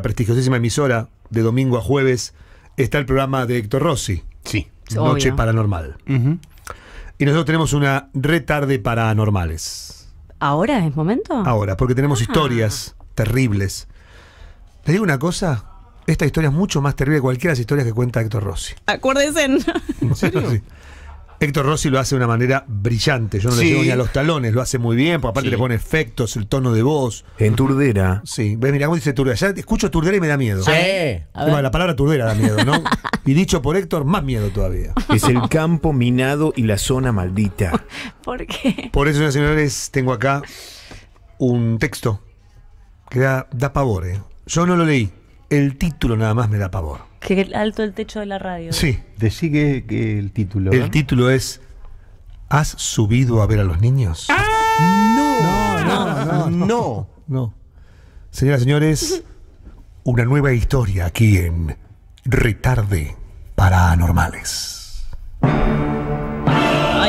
prestigiosísima emisora, de domingo a jueves, está el programa de Héctor Rossi. Sí. Noche Paranormal. Y nosotros tenemos una retarde paranormales. ¿Ahora es momento? Ahora, porque tenemos historias terribles. Les digo una cosa, esta historia es mucho más terrible que cualquiera de las historias que cuenta Héctor Rossi. Acuérdense. ¿En serio? Sí. Héctor Rossi lo hace de una manera brillante. Yo no le llego ni a los talones, lo hace muy bien, porque aparte le pone efectos, el tono de voz. En Turdera. Sí, ves, mira cómo dice Turdera. Ya escucho Turdera y me da miedo. Sí. Bueno, la palabra Turdera da miedo, ¿no? Y dicho por Héctor, más miedo todavía. Es el campo minado y la zona maldita. ¿Por qué? Por eso, señores y señores, tengo acá un texto que da pavor, ¿eh? Yo no lo leí. El título nada más me da pavor. Qué alto el techo de la radio. Sí. Decí que el título. El título es ¿Has subido a ver a los niños? No. Señoras y señores, una nueva historia aquí en Retarde Paranormales. Ay.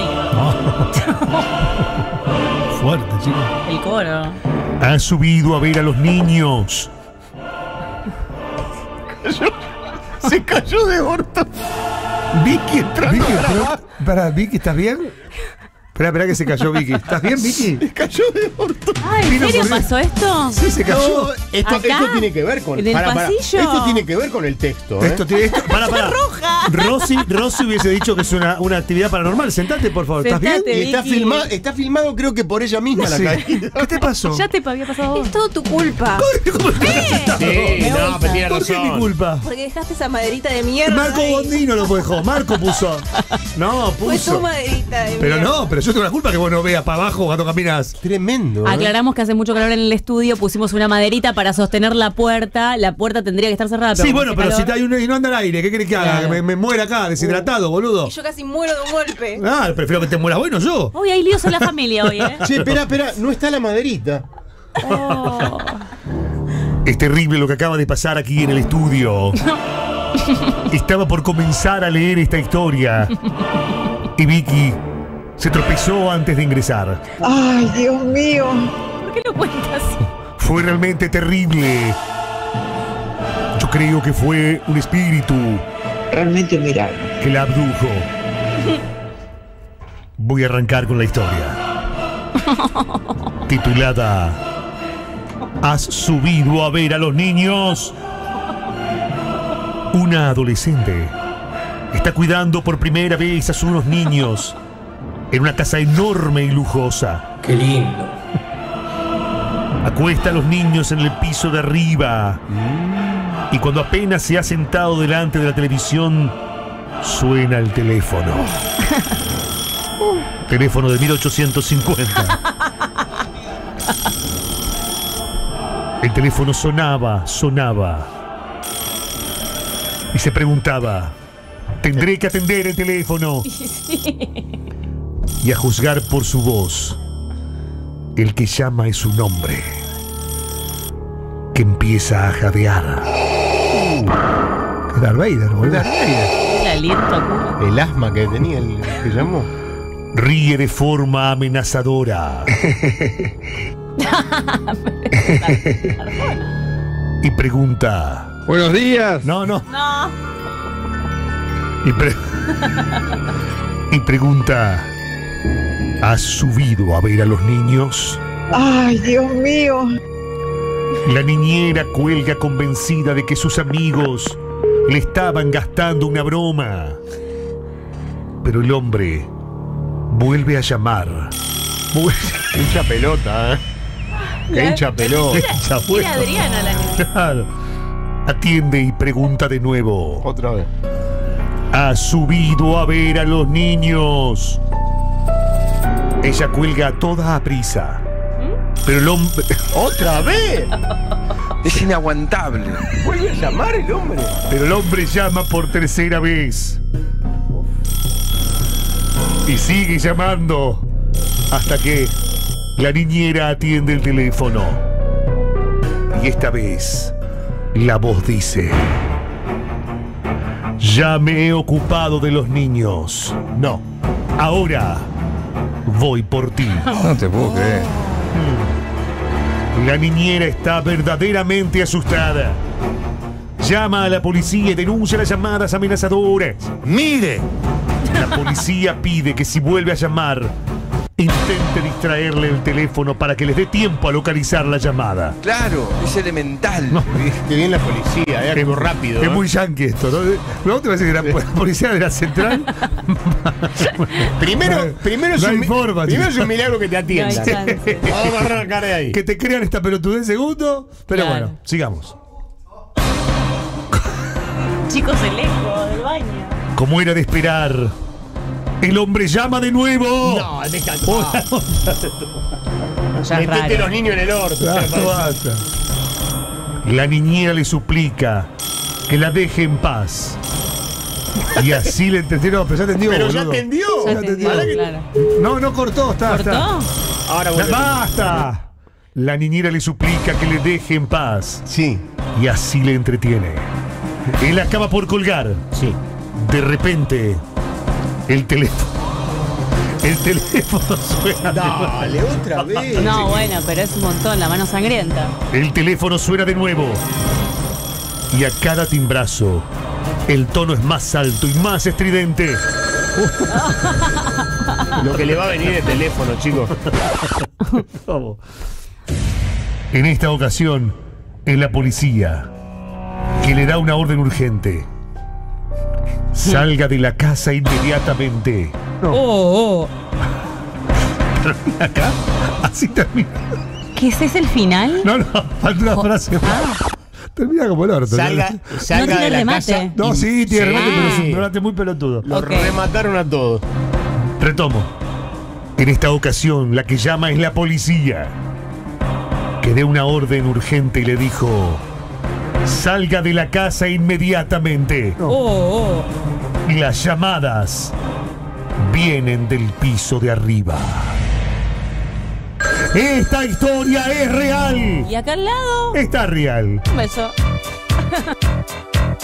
Fuerte, chicos. El coro. ¿Has subido a ver a los niños? Se cayó de orto. Vicky, Vicky, ¿estás bien? Espera que se cayó Vicky. ¿Estás bien, Vicky? Se cayó de orto. Ay, ¿en Vino serio corriendo. pasó esto? Sí, se cayó. No, esto tiene que ver con. ¿En el pasillo? Esto tiene que ver con el texto. Pará. Rosy hubiese dicho que es una actividad paranormal. Sentate, por favor. ¿Estás bien? Sentate. Y está filmado, creo que por ella misma Sí. la caída. ¿Qué te pasó? Ya te había pasado a vos. Es todo tu culpa. ¿Cómo estás sentado? Sí, no, pero tiene ¿Por qué es mi razón. culpa? Porque dejaste esa maderita de mierda. Marco ahí. Bondino lo dejó. Marco puso. No, Fue tu puso. maderita de Pero mierda. no, pero yo tengo la culpa que vos no veas para abajo cuando caminas. Tremendo. Aclaramos que hace mucho calor en el estudio, pusimos una maderita para sostener la puerta. La puerta tendría que estar cerrada. Sí, como bueno, hace pero calor- si hay uno y no anda al aire, ¿qué querés que haga? Claro. Que me muera acá, deshidratado, boludo. Y yo casi muero de un golpe. Ah, prefiero que te mueras bueno yo. Uy, hay líos en la familia hoy, ¿eh? Che, espera, no está la maderita. Oh. Es terrible lo que acaba de pasar aquí en el estudio. Estaba por comenzar a leer esta historia. Y Vicky se tropezó antes de ingresar. Ay, Dios mío. ¿Por qué lo cuentas? Fue realmente terrible. Yo creo que fue un espíritu Realmente un milagro. que la abdujo. Voy a arrancar con la historia. Titulada ¿Has subido a ver a los niños? Una adolescente está cuidando por primera vez a unos niños en una casa enorme y lujosa. Qué lindo. Acuesta a los niños en el piso de arriba. Y cuando apenas se ha sentado delante de la televisión, suena el teléfono. Teléfono de 1850. El teléfono sonaba. Y se preguntaba, ¿tendré que atender el teléfono? Y a juzgar por su voz, el que llama es un hombre que empieza a jadear. Darth Vader, boludo. El aliento acudo. El asma que tenía el que llamó. Ríe de forma amenazadora. Y pregunta. Buenos días. No. No. Y pregunta. ¿Has subido a ver a los niños? Ay, Dios mío. La niñera cuelga convencida de que sus amigos le estaban gastando una broma. Pero el hombre vuelve a llamar. Hincha pelota, ¿eh? Que hincha pelota. Era Adriana la niña. Claro. Atiende y pregunta de nuevo. Otra vez. ¿Has subido a ver a los niños? Ella cuelga a toda prisa. Pero el hombre... ¡Otra vez! Es inaguantable. Vuelve a llamar el hombre. Pero el hombre llama por tercera vez. Y sigue llamando. Hasta que la niñera atiende el teléfono. Y esta vez la voz dice: ya me he ocupado de los niños. No. Ahora voy por ti. No te puedo creer. La niñera está verdaderamente asustada. Llama a la policía y denuncia las llamadas amenazadoras. ¡Mire! La policía pide que si vuelve a llamar, intente distraerle el teléfono para que les dé tiempo a localizar la llamada. Claro, es elemental. Qué bien la policía, algo rápido. Es muy yankee esto, ¿no? ¿No te parece que la policía de la central? Primero es No hay un forma, primero chico. es un milagro que te atiendan. No hay chance. Vamos a arrancar de ahí. Que te crean esta pelotudez segundo. Pero Claro. bueno, sigamos. Chicos, el eco del baño. Como era de esperar, el hombre llama de nuevo. No, deja. Ya es Metete los raro. niños en el orto. Basta, basta. La niñera le suplica que la deje en paz. Y así le entendió. Pero ya entendió. Pero ya boludo. entendió. Ya entendió, Ojalá que- claro. No cortó, está. ¿Cortó? Ahora vuelve. ¡Basta! La niñera le suplica que le deje en paz. Sí, Y así le entretiene. Él acaba por colgar. sí. De repente, el teléfono suena. Dale, otra vez. No, bueno, pero es un montón, la mano sangrienta. El teléfono suena de nuevo. Y a cada timbrazo, el tono es más alto y más estridente. Lo que le va a venir de teléfono, chicos. Vamos. En esta ocasión, es la policía que le da una orden urgente. Salga de la casa inmediatamente. Oh. Acá, así termina. ¿Qué es ese el final? No, falta una frase más. Termina como el orto. Salga No tiene de la remate. casa. No, sí, tiene Sí. remate, pero es un remate muy pelotudo. Lo Ok. remataron a todos. Retomo. En esta ocasión, la que llama es la policía, que dé una orden urgente y le dijo: salga de la casa inmediatamente. Oh. Y las llamadas vienen del piso de arriba. Esta historia es real. Y acá al lado, Está real. un beso.